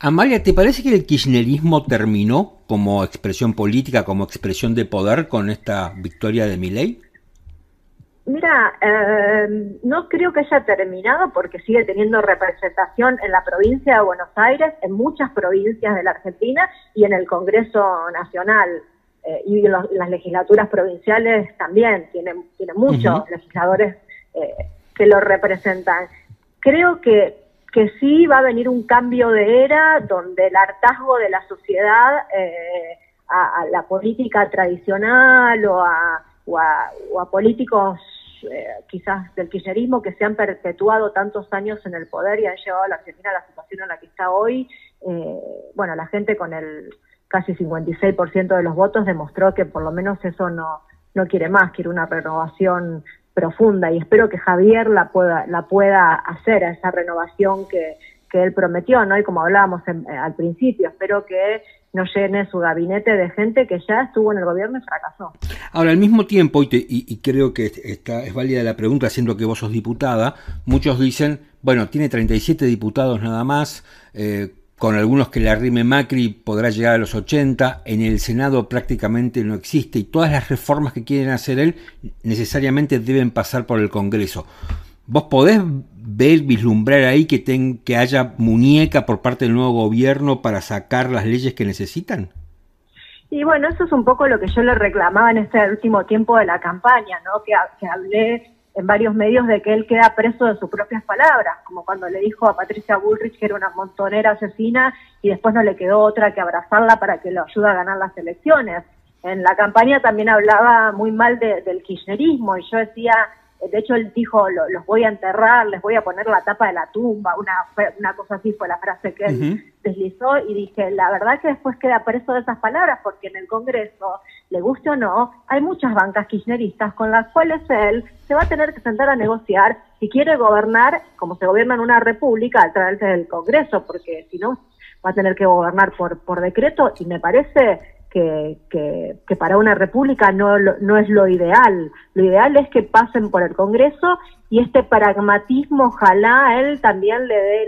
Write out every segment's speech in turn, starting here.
Amalia, ¿te parece que el kirchnerismo terminó como expresión política, como expresión de poder con esta victoria de Milei? Mira, no creo que haya terminado porque sigue teniendo representación en la provincia de Buenos Aires, en muchas provincias de la Argentina y en el Congreso Nacional. Las legislaturas provinciales también tienen muchos legisladores que lo representan. Creo que sí va a venir un cambio de era donde el hartazgo de la sociedad a la política tradicional o a políticos quizás del kirchnerismo que se han perpetuado tantos años en el poder y han llevado a la Argentina a la situación en la que está hoy. Bueno, la gente con el casi 56% de los votos demostró que por lo menos eso no quiere más, quiere una renovación profunda, y espero que Javier la pueda hacer, a esa renovación que él prometió, ¿no? Y como hablábamos al principio, espero que no llene su gabinete de gente que ya estuvo en el gobierno y fracasó. Ahora, al mismo tiempo, y creo que es válida la pregunta, siendo que vos sos diputada, muchos dicen, bueno, tiene 37 diputados nada más, con algunos que le arrime Macri podrá llegar a los 80, en el Senado prácticamente no existe, y todas las reformas que quieren hacer él necesariamente deben pasar por el Congreso. ¿Vos podés vislumbrar ahí que haya muñeca por parte del nuevo gobierno para sacar las leyes que necesitan? Y bueno, eso es un poco lo que yo le reclamaba en este último tiempo de la campaña, ¿no? Que hablé en varios medios de que él queda preso de sus propias palabras, como cuando le dijo a Patricia Bullrich que era una montonera asesina y después no le quedó otra que abrazarla para que lo ayude a ganar las elecciones. En la campaña también hablaba muy mal del kirchnerismo, y yo decía, de hecho él dijo, los voy a enterrar, les voy a poner la tapa de la tumba, una cosa así fue la frase que él deslizó, y dije, la verdad que después queda preso de esas palabras, porque en el Congreso, le guste o no, hay muchas bancas kirchneristas con las cuales él se va a tener que sentar a negociar si quiere gobernar como se gobierna en una república a través del Congreso, porque si no va a tener que gobernar por decreto, y me parece que para una república no es lo ideal. Lo ideal es que pasen por el Congreso, y este pragmatismo ojalá a él también le dé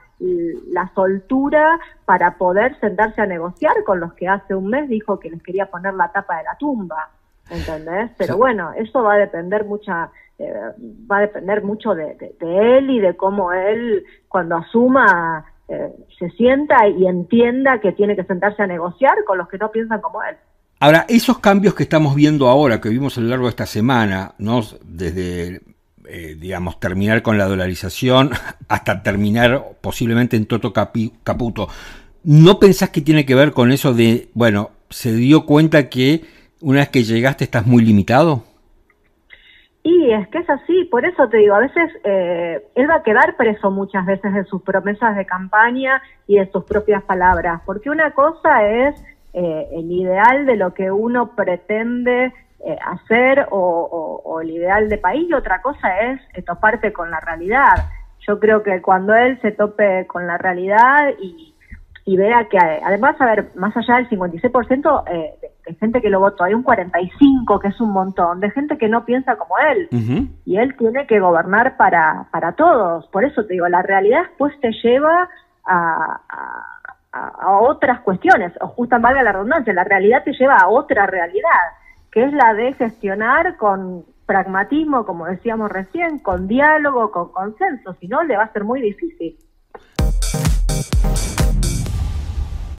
la soltura para poder sentarse a negociar con los que hace un mes dijo que les quería poner la tapa de la tumba, ¿entendés? Pero bueno, eso va a depender mucho de él y de cómo él, cuando asuma, se sienta y entienda que tiene que sentarse a negociar con los que no piensan como él. Ahora, esos cambios que estamos viendo ahora, que vimos a lo largo de esta semana, ¿no? Desde digamos, terminar con la dolarización hasta terminar posiblemente en toto caputo, ¿no pensás que tiene que ver con eso de, bueno, se dio cuenta que una vez que llegaste estás muy limitado? Y es que es así, por eso te digo, a veces él va a quedar preso muchas veces de sus promesas de campaña y de sus propias palabras, porque una cosa es el ideal de lo que uno pretende hacer o el ideal de país, y otra cosa es toparte con la realidad. Yo creo que cuando él se tope con la realidad y vea que además, a ver, más allá del 56% de gente que lo votó, hay un 45%, que es un montón, de gente que no piensa como él, y él tiene que gobernar para todos. Por eso te digo, la realidad después te lleva a otras cuestiones, o justa valga la redundancia, la realidad te lleva a otra realidad, que es la de gestionar con pragmatismo, como decíamos recién, con diálogo, con consenso, si no le va a ser muy difícil.